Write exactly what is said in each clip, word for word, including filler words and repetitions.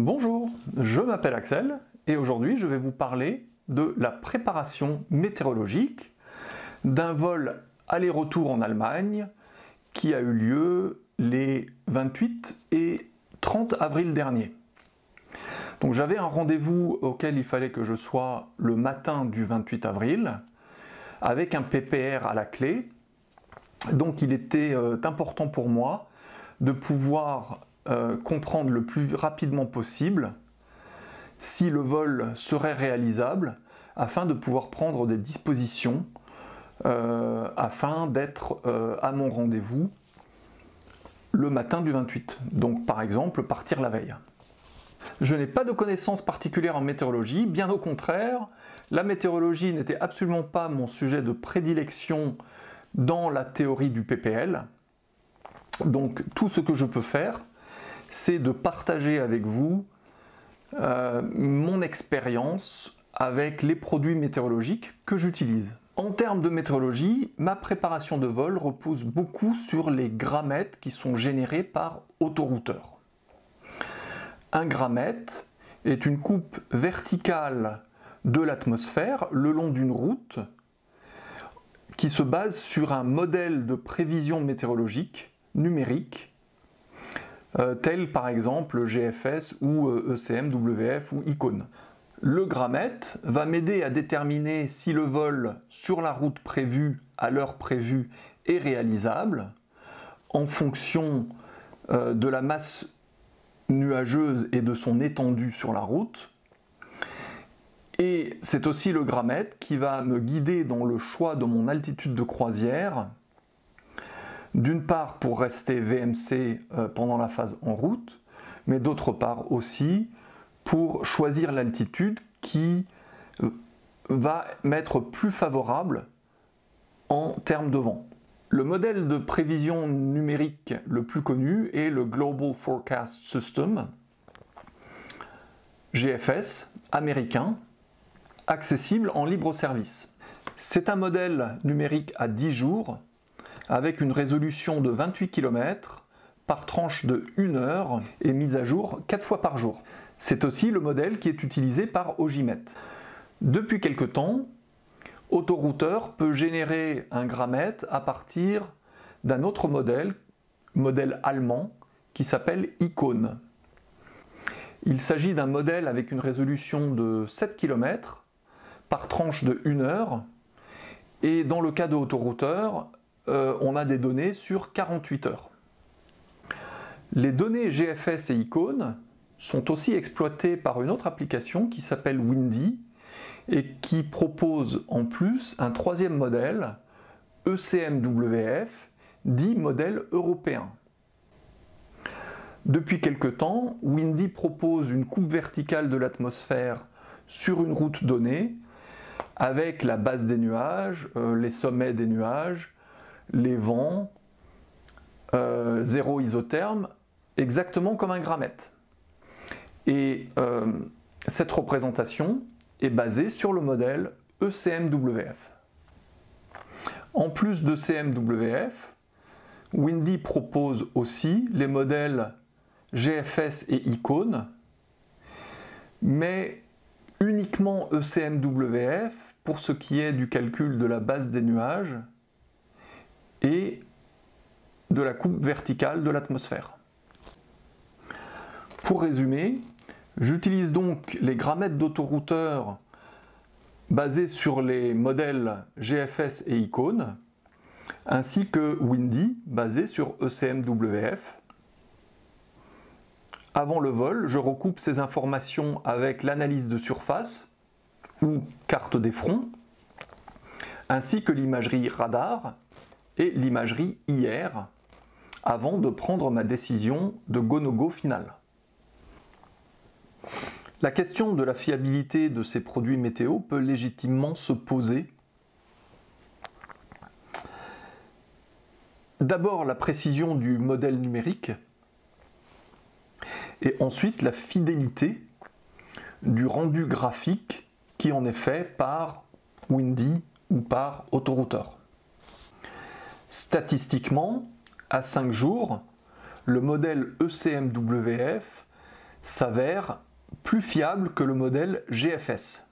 Bonjour, je m'appelle Axel et aujourd'hui je vais vous parler de la préparation météorologique d'un vol aller-retour en Allemagne qui a eu lieu les vingt-huit et trente avril dernier. Donc j'avais un rendez-vous auquel il fallait que je sois le matin du vingt-huit avril avec un P P R à la clé. Donc il était euh, important pour moi de pouvoir euh, comprendre le plus rapidement possible si le vol serait réalisable afin de pouvoir prendre des dispositions euh, afin d'être euh, à mon rendez-vous le matin du vingt-huit. Donc par exemple partir la veille. Je n'ai pas de connaissances particulières en météorologie, bien au contraire, la météorologie n'était absolument pas mon sujet de prédilection dans la théorie du P P L. Donc tout ce que je peux faire, c'est de partager avec vous euh, mon expérience avec les produits météorologiques que j'utilise. En termes de météorologie, ma préparation de vol repose beaucoup sur les grammettes qui sont générées par autorouteur. Un grammette est une coupe verticale de l'atmosphère le long d'une route qui se base sur un modèle de prévision météorologique numérique, euh, tel par exemple G F S ou euh, E C M, W F ou Icône. Le grammette va m'aider à déterminer si le vol sur la route prévue à l'heure prévue est réalisable en fonction euh, de la masse nuageuse et de son étendue sur la route. Et c'est aussi le grammette qui va me guider dans le choix de mon altitude de croisière, d'une part pour rester V M C pendant la phase en route, mais d'autre part aussi pour choisir l'altitude qui va m'être plus favorable en termes de vent. Le modèle de prévision numérique le plus connu est le Global Forecast System, G F S, américain, accessible en libre service. C'est un modèle numérique à dix jours avec une résolution de vingt-huit kilomètres par tranche de une heure et mise à jour quatre fois par jour. C'est aussi le modèle qui est utilisé par Ogimet. Depuis quelque temps, Autorouteur peut générer un grammette à partir d'un autre modèle, modèle allemand, qui s'appelle Icône. Il s'agit d'un modèle avec une résolution de sept kilomètres par tranche de une heure, et dans le cas de Autorouteur, euh, on a des données sur quarante-huit heures. Les données G F S et Icône sont aussi exploitées par une autre application qui s'appelle Windy et qui propose en plus un troisième modèle, E C M W F, dit modèle européen. Depuis quelque temps, Windy propose une coupe verticale de l'atmosphère sur une route donnée, avec la base des nuages, euh, les sommets des nuages, les vents, euh, zéro isotherme, exactement comme un grammette. Et euh, cette représentation est basée sur le modèle E C M W F. En plus de C M W F, Windy propose aussi les modèles G F S et Icône, mais uniquement E C M W F pour ce qui est du calcul de la base des nuages et de la coupe verticale de l'atmosphère. Pour résumer, j'utilise donc les grammettes d'autorouteur basées sur les modèles G F S et Icône, ainsi que Windy basé sur E C M W F. Avant le vol, je recoupe ces informations avec l'analyse de surface ou carte des fronts, ainsi que l'imagerie radar et l'imagerie I R, avant de prendre ma décision de go-no-go finale. La question de la fiabilité de ces produits météo peut légitimement se poser. D'abord la précision du modèle numérique et ensuite la fidélité du rendu graphique qui en est fait par Windy ou par Autorouteur. Statistiquement, à cinq jours, le modèle E C M W F s'avère plus fiable que le modèle G F S.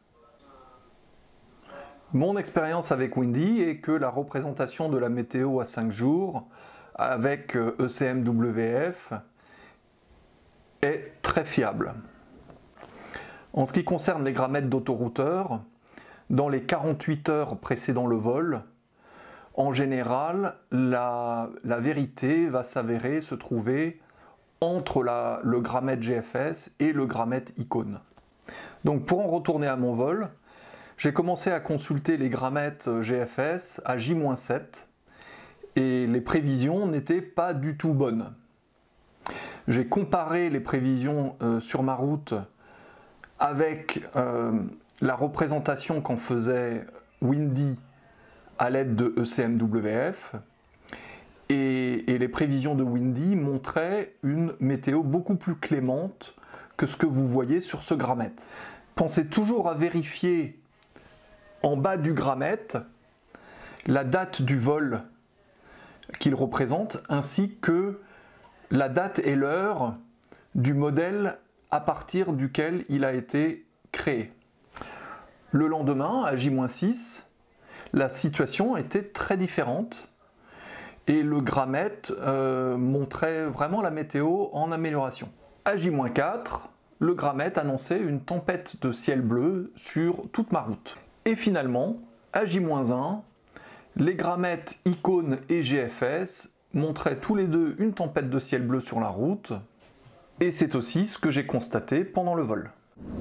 Mon expérience avec Windy est que la représentation de la météo à cinq jours avec E C M W F est très fiable. En ce qui concerne les gramètres d'autorouteurs, dans les quarante-huit heures précédant le vol, en général, la, la vérité va s'avérer se trouver entre la, le gramètre G F S et le gramètre icône. Donc pour en retourner à mon vol, j'ai commencé à consulter les gramètres G F S à J moins sept et les prévisions n'étaient pas du tout bonnes. J'ai comparé les prévisions euh, sur ma route avec euh, la représentation qu'en faisait Windy à l'aide de E C M W F et, et les prévisions de Windy montraient une météo beaucoup plus clémente que ce que vous voyez sur ce gramètre. Pensez toujours à vérifier en bas du gramètre la date du vol qu'il représente ainsi que la date et l'heure du modèle à partir duquel il a été créé. Le lendemain, à J moins six, la situation était très différente et le gramètre euh, montrait vraiment la météo en amélioration. À J moins quatre, le gramètre annonçait une tempête de ciel bleu sur toute ma route. Et finalement, à J moins un, les gramètres icône et G F S montraient tous les deux une tempête de ciel bleu sur la route, et c'est aussi ce que j'ai constaté pendant le vol.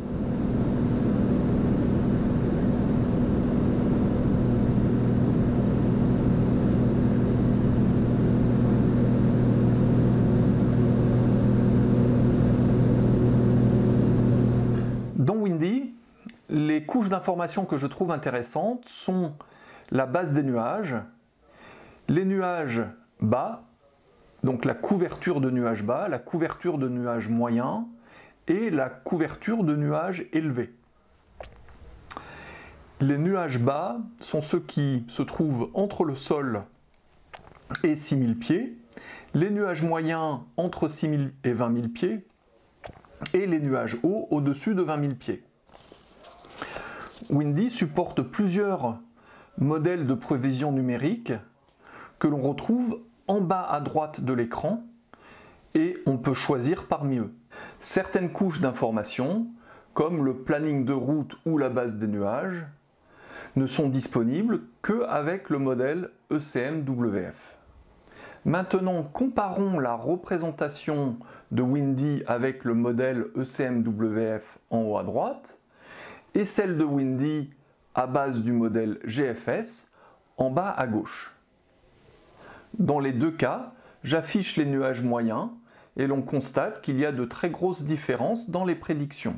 Dans Windy, les couches d'informations que je trouve intéressantes sont la base des nuages, les nuages bas, donc la couverture de nuages bas, la couverture de nuages moyens et la couverture de nuages élevés. Les nuages bas sont ceux qui se trouvent entre le sol et six mille pieds, les nuages moyens entre six mille et vingt mille pieds et les nuages hauts au-dessus de vingt mille pieds. Windy supporte plusieurs modèles de prévision numérique que l'on retrouve en bas à droite de l'écran et on peut choisir parmi eux. Certaines couches d'informations, comme le planning de route ou la base des nuages, ne sont disponibles qu'avec le modèle E C M W F. Maintenant, comparons la représentation de Windy avec le modèle E C M W F en haut à droite et celle de Windy à base du modèle G F S en bas à gauche. Dans les deux cas, j'affiche les nuages moyens et l'on constate qu'il y a de très grosses différences dans les prédictions.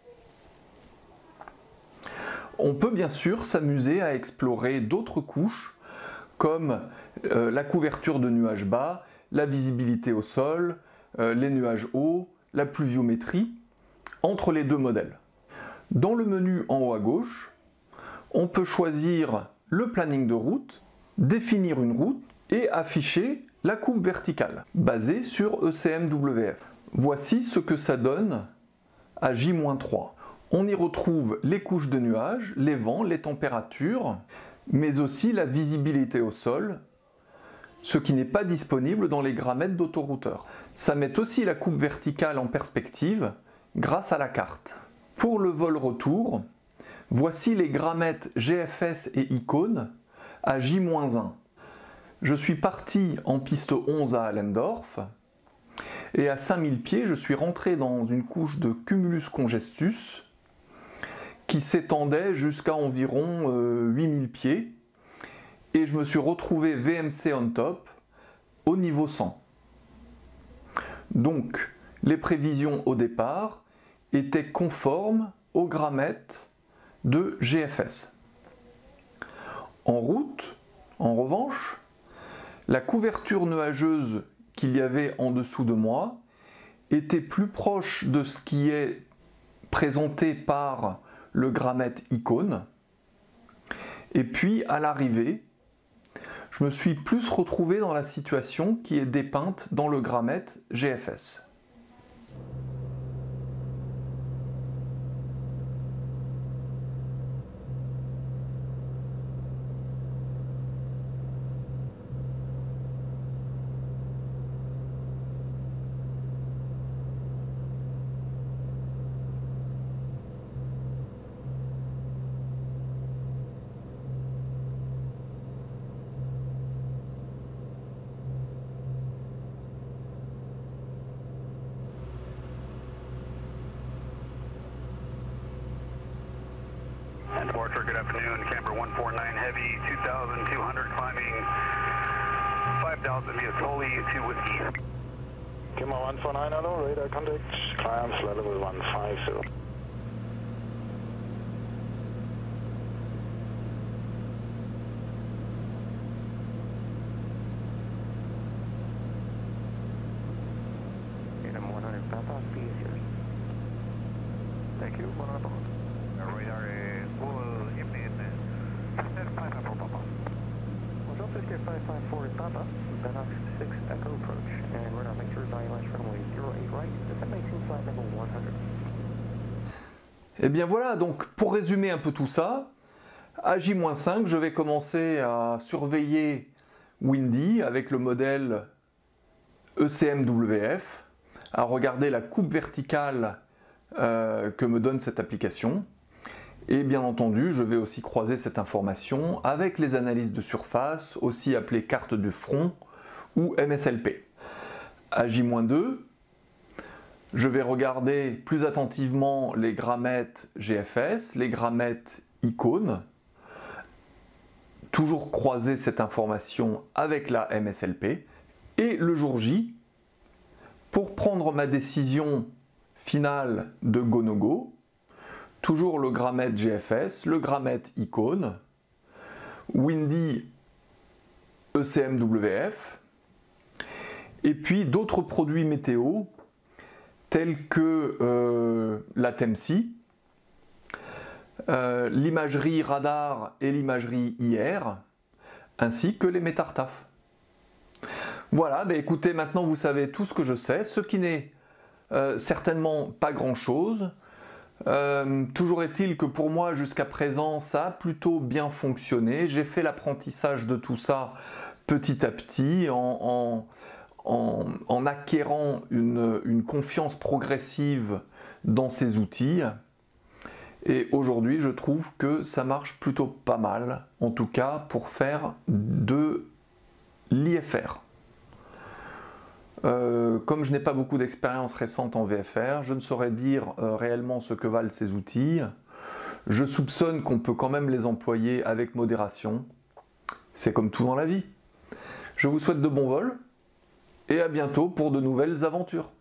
On peut bien sûr s'amuser à explorer d'autres couches comme euh, la couverture de nuages bas, la visibilité au sol, euh, les nuages hauts, la pluviométrie, entre les deux modèles. Dans le menu en haut à gauche, on peut choisir le planning de route, définir une route et afficher la coupe verticale, basée sur E C M W F. Voici ce que ça donne à J moins trois. On y retrouve les couches de nuages, les vents, les températures, mais aussi la visibilité au sol, ce qui n'est pas disponible dans les gramètres d'autorouteurs. Ça met aussi la coupe verticale en perspective grâce à la carte. Pour le vol retour, voici les gramètres G F S et icône à J moins un. Je suis parti en piste onze à Allendorf et à cinq mille pieds, je suis rentré dans une couche de cumulus congestus qui s'étendait jusqu'à environ euh, huit mille pieds et je me suis retrouvé V M C on top au niveau cent. Donc les prévisions au départ étaient conformes au gramètre de G F S. En route, en revanche, la couverture nuageuse qu'il y avait en dessous de moi était plus proche de ce qui est présenté par le gramètre icône. Et puis à l'arrivée, je me suis plus retrouvé dans la situation qui est dépeinte dans le gramètre G F S. good afternoon. Camber one four nine Heavy, two thousand two hundred climbing five thousand via Tully to Whiskey. Camber one four nine, hello, radar contact, climb flight level one five zero. one hundred Papa, P is yours. Thank you, one hundred Papa. Radar is full evening, five five four Papa. Bonjour, Fiscal five five four Papa, Benox six Echo approach, and radar make sure volume line runway zero eight right, descend eighteen flight level one hundred. Et bien voilà, donc pour résumer un peu tout ça, à J cinq, je vais commencer à surveiller Windy avec le modèle E C M W F, à regarder la coupe verticale euh, que me donne cette application. Et bien entendu, je vais aussi croiser cette information avec les analyses de surface, aussi appelées carte de front ou M S L P. À J deux, je vais regarder plus attentivement les grammettes G F S, les grammettes icônes, toujours croiser cette information avec la M S L P, et le jour J, pour prendre ma décision finale de go no go, toujours le grammette G F S, le grammette icône, Windy E C M W F, et puis d'autres produits météo tels que euh, la T E M S I, euh, l'imagerie radar et l'imagerie I R, ainsi que les métartaf. Voilà, bah écoutez, maintenant vous savez tout ce que je sais, ce qui n'est euh, certainement pas grand-chose. Euh, toujours est-il que pour moi, jusqu'à présent, ça a plutôt bien fonctionné. J'ai fait l'apprentissage de tout ça petit à petit, en, en, en, en acquérant une, une confiance progressive dans ces outils. Et aujourd'hui, je trouve que ça marche plutôt pas mal, en tout cas pour faire de l'I F R. Euh, comme je n'ai pas beaucoup d'expérience récente en V F R, je ne saurais dire euh, réellement ce que valent ces outils. Je soupçonne qu'on peut quand même les employer avec modération. C'est comme tout dans la vie. Je vous souhaite de bons vols et à bientôt pour de nouvelles aventures.